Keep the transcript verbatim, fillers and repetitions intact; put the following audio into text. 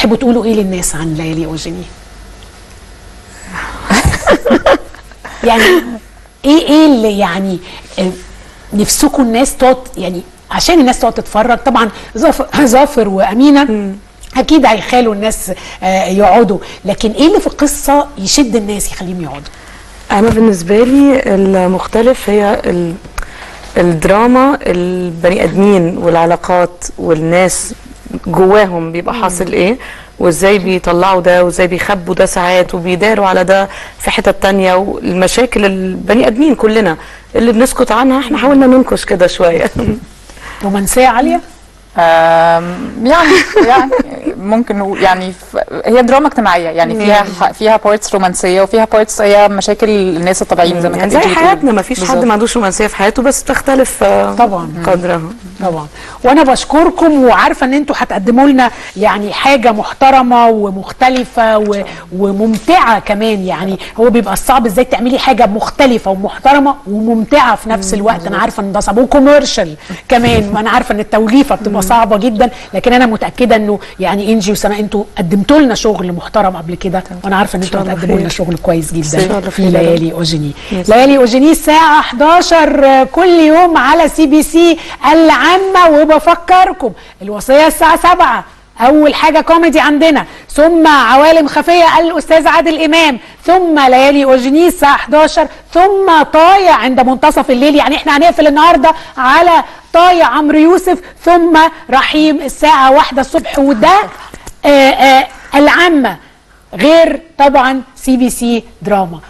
تحبوا تقولوا ايه للناس عن ليالي اوجيني؟ يعني ايه ايه اللي يعني نفسكم الناس تقعد، يعني عشان الناس تقعد تتفرج؟ طبعا ظافر وامينه اكيد هيخالوا الناس يقعدوا، لكن ايه اللي في القصه يشد الناس يخليهم يقعدوا؟ انا بالنسبه لي المختلف هي الدراما، البني ادمين والعلاقات والناس جواهم بيبقى حاصل ايه، وازاي بيطلعوا ده وازاي بيخبوا ده ساعات وبيداروا على ده في حتت تانية، والمشاكل البني ادمين كلنا اللي بنسكت عنها احنا حاولنا ننكش كده شويه. رومانسيه عاليه؟ يعني يعني ممكن نقول يعني هي دراما اجتماعيه، يعني فيها فيها بارتس رومانسيه وفيها بارتس هي مشاكل الناس الطبيعيين زي ما يعني زي حياتنا، ما فيش حد ما عندوش رومانسيه في حياته، بس تختلف طبعا قدرها طبعا. وانا بشكركم وعارفه ان انتوا هتقدموا لنا يعني حاجه محترمه ومختلفه و... وممتعه كمان. يعني هو بيبقى الصعب ازاي تعملي حاجه مختلفه ومحترمه وممتعه في نفس الوقت. انا عارفه ان ده صعب وكوميرشال كمان، انا عارفه ان التوليفه بتبقى صعبه جدا، لكن انا متاكده انه يعني انجي وسماء انتوا قدمتوا لنا شغل محترم قبل كده، وانا عارفه ان انتوا هتقدموا لنا شغل كويس جدا في ليالي اوجيني. ليالي اوجيني الساعه احداشر كل يوم على سي بي سي العامه. وبفكركم الوصيه الساعه سبعة، اول حاجه كوميدي عندنا، ثم عوالم خفيه الاستاذ عادل امام، ثم ليالي اوجيني الساعه احداشر، ثم طايع عند منتصف الليل. يعني احنا هنقفل النهارده على طايع عمرو يوسف، ثم رحيم الساعه واحدة الصبح. وده آآ آآ العامه، غير طبعا سي بي سي دراما.